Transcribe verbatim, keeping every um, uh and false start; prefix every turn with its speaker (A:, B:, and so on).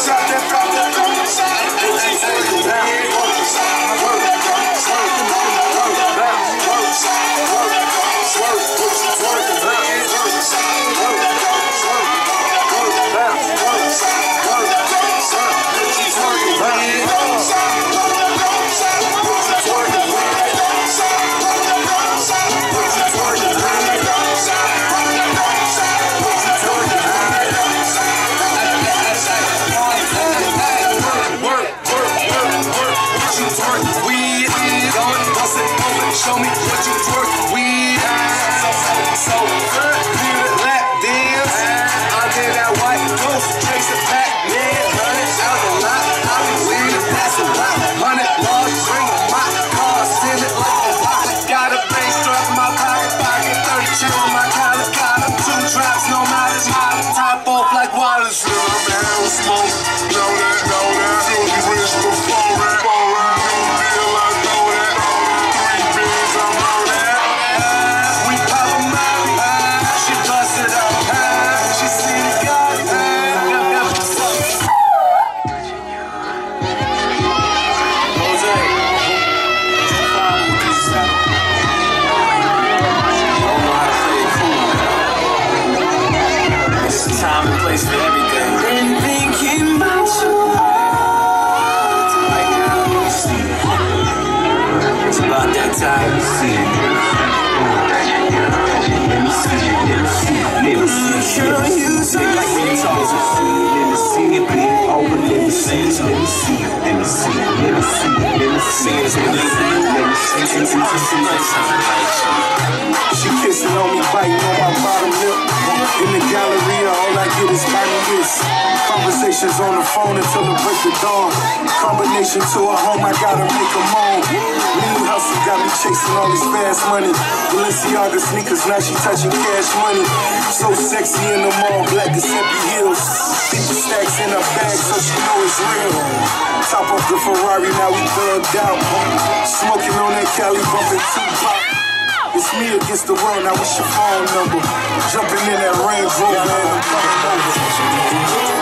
A: drop that, drop that, drop that side.
B: Show me what you twerk with. So good, do the lap dance. I did that white ghost, chase a pack, man. Hundred out the lot, I be winning, pass a lot. Hundred large drink, my car, send it like a rock. Got a bass strap in my pocket, pocket, thirty chill on my collar, collar. Two drops, no mileage, mileage, top off like Wallace.
A: I'm down, smoke, know that, know that. Filthy rich before that, before that. Feel like know that.
B: For everything. Been thinking about you. It's about that time. Let me see. Let me see. Let me see. Girl, you say like when you talk to me. Let me see it be open. Let me see. Let me see. Let me see. Let me see. Let me see. Let me see.
C: She kissing on me, biting on my bottom lip. In the gallery, all I get is body this. Conversations on the phone until the break of dawn. Combination to a home, I gotta make a moan. Lean hustle got me chasing all this fast money. Balenciaga sneakers, now she touching cash money. So sexy in the mall, black Giuseppe heels. fifty stacks in her bag, so she know it's real. Top off the Ferrari, now we thugged out. Smoking on that Cali, bumping Tupac. It's me against the world, now what's your phone number? Jumping in that Range Rover and I'm coming over.